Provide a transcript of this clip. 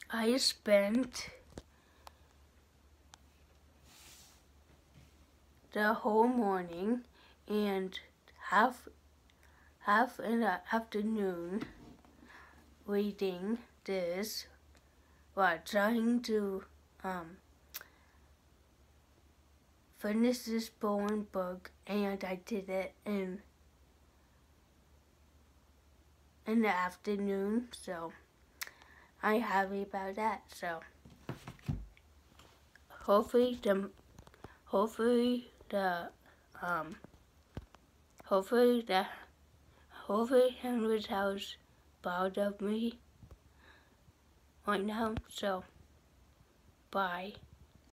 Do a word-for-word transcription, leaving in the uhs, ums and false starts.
I spent the whole morning and half half in the afternoon reading this, well, trying to um, finish this poem book, and I did it in in the afternoon, so I'm happy about that. So hopefully the hopefully the um hopefully the hopefully Henry's house proud of me right now. So bye.